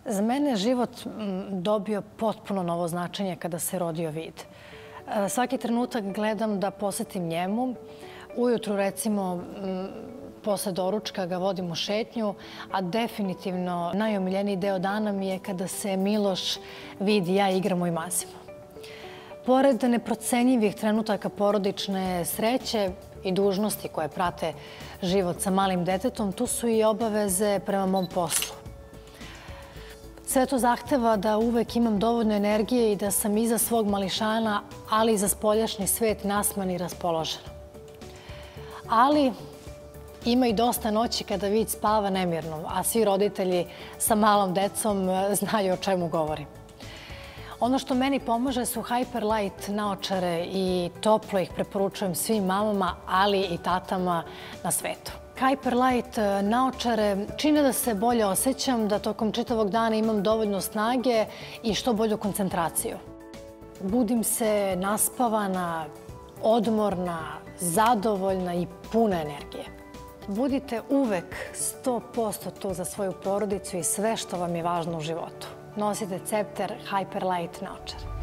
Za mene je život dobio potpuno novo značenje kada se rodio Vid. Svaki trenutak gledam da posvetim njemu. Ujutru, recimo, posle doručka ga vodim u šetnju, a definitivno najomiljeniji deo dana mi je kada se Miloš, Vid i ja igramo i mazimo. Pored neprocenjivih trenutaka porodične sreće i dužnosti koje prate život sa malim detetom, tu su i obaveze prema mom poslu. Sve to zahteva da uvek imam dovoljno energije i da sam iza svog mališana, ali i za spoljašnji svet nasman i raspoložena. Ali ima i dosta noći kada Vid spava nemirno, a svi roditelji sa malom decom znaju o čemu govorim. Ono što meni pomaže su Hyperlight naočare i toplo ih preporučujem svim mamama, ali i tatama na svetu. Hyperlight naočare čine da se bolje osjećam, da tokom čitavog dana imam dovoljno snage i što bolju koncentraciju. Budim se naspavana, odmorna, zadovoljna i puna energije. Budite uvek 100% tu za svoju porodicu i sve što vam je važno u životu. Nosite cepter Hyperlight naočare.